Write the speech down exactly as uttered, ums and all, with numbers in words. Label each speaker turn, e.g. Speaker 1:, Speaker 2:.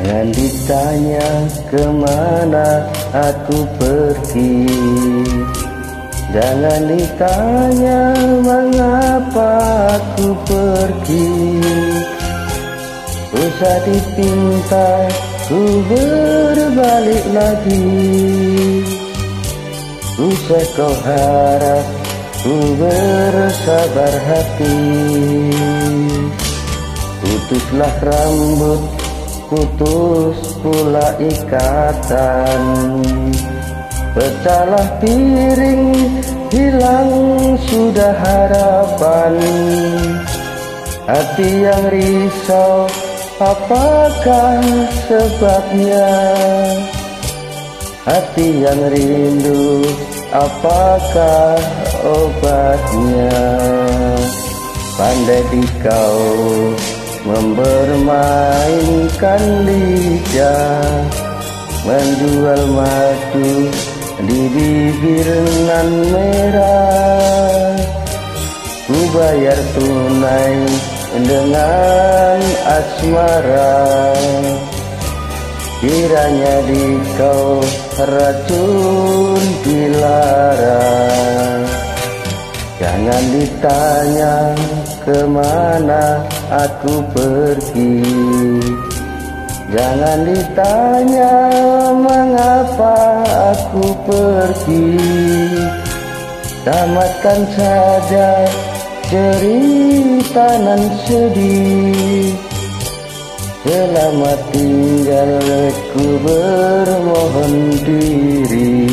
Speaker 1: Jangan ditanya kemana aku pergi, jangan ditanya mengapa aku pergi. Usah dipinta ku berbalik lagi, usah kau harap ku bersabar hati. Putuslah rambut, putus pula ikatan, pecahlah piring, hilang sudah harapan. Hati yang risau, apakah sebabnya? Hati yang rindu, apakah obatnya? Pandai di kau mempermainkan lidah, menjual madu di bibir nan merah. Ku bayar tunai dengan asmara, kiranya di kau racun dilarang. Jangan ditanya kemana aku pergi, jangan ditanya mengapa aku pergi. Tamatkan saja cerita nan sedih, selamat tinggal ku bermohon diri.